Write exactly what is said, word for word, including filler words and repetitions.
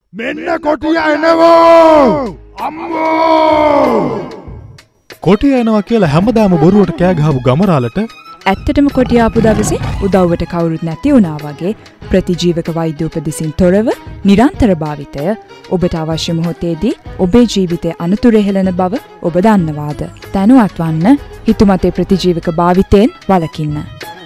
මෙන්න කොටිය එනවා අම්මෝ කොටිය එනවා කියලා හැමදාම බොරුවට කෑ ගහපු ගමරාලට ඇත්තටම කොටිය ආපු දවසේ උදව්වට කවුරුත් නැති වුණා වගේ ප්‍රතිජීවක වෛද්‍ය උපදෙසින් තොරව නිරන්තර භාවිතය ඔබට අවශ්‍ය මොහොතේදී ඔබේ ජීවිතය අනතුරේ හෙළන බව ඔබ දන්නවාද? දැනුවත් වන්න හිතුමතේ ප්‍රතිජීවක භාවිතයෙන් වළකින්න.